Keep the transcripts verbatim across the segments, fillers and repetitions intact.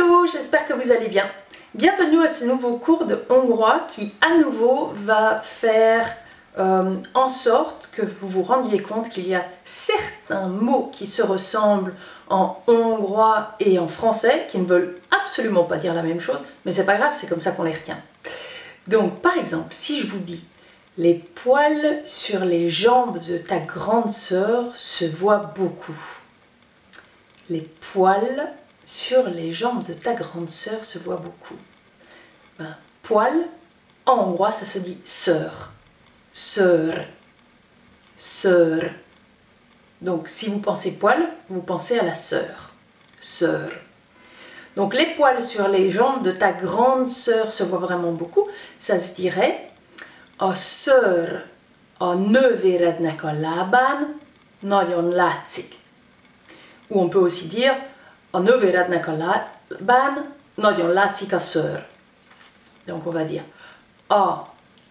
Hello, j'espère que vous allez bien. Bienvenue à ce nouveau cours de hongrois qui à nouveau va faire euh, en sorte que vous vous rendiez compte qu'il y a certains mots qui se ressemblent en hongrois et en français qui ne veulent absolument pas dire la même chose, mais c'est pas grave, c'est comme ça qu'on les retient. Donc par exemple, si je vous dis les poils sur les jambes de ta grande sœur se voient beaucoup. Les poils sur les jambes de ta grande sœur se voient beaucoup. Ben, poil, en hongrois, ça se dit sœur. Sœur. Sœur. Donc, si vous pensez poil, vous pensez à la sœur. Sœur. Donc, les poils sur les jambes de ta grande sœur se voient vraiment beaucoup. Ça se dirait a szőr a nővérednek a lábán nagyon látszik. Ou on peut aussi dire a nővérednek a lábán nagyon látszik a szőr. Donc on va dire a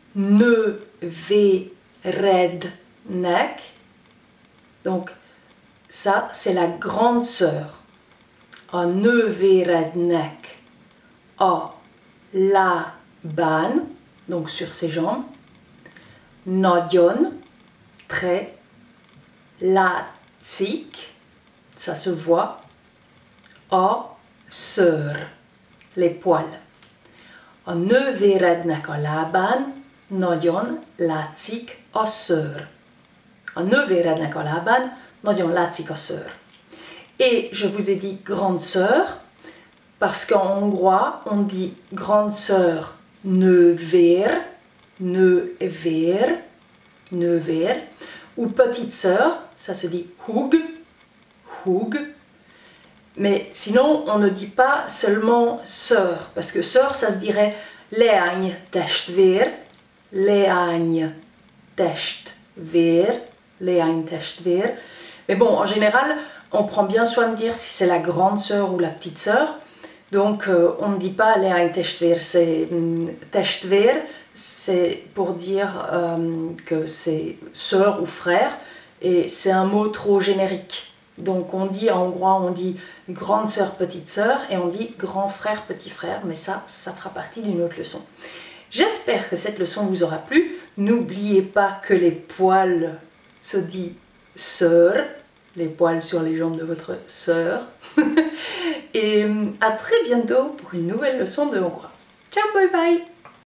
nővérednek. Donc ça c'est la grande sœur. A nővérednek a lábán, donc sur ses jambes. Nagyon, très, látszik, ça se voit, a szőr, les poils. A nővérednek a lábán nagyon látszik a szőr. A nővérednek a lábán nagyon látszik a szőr. Et je vous ai dit grande sœur, parce qu'en hongrois, on dit grande sœur nővér, nővér, nővér, ou petite sœur, ça se dit húg, húg. Mais sinon, on ne dit pas seulement sœur, parce que sœur, ça se dirait leány testvér, leány testvér, leány testvér. Mais bon, en général, on prend bien soin de dire si c'est la grande sœur ou la petite sœur. Donc, euh, on ne dit pas leány testvér, c'est um, testvér, c'est pour dire euh, que c'est sœur ou frère, et c'est un mot trop générique. Donc on dit en hongrois, on dit grande sœur, petite sœur, et on dit grand frère, petit frère, mais ça, ça fera partie d'une autre leçon. J'espère que cette leçon vous aura plu. N'oubliez pas que les poils se dit sœur, les poils sur les jambes de votre sœur. Et à très bientôt pour une nouvelle leçon de hongrois. Ciao, bye bye!